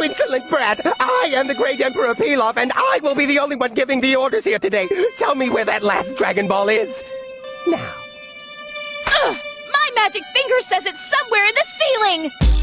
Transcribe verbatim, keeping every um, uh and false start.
You insolent brat! I am the great Emperor Pilaf, and I will be the only one giving the orders here today. Tell me where that last Dragon Ball is. Now. Ugh! My magic finger says it's somewhere in the ceiling!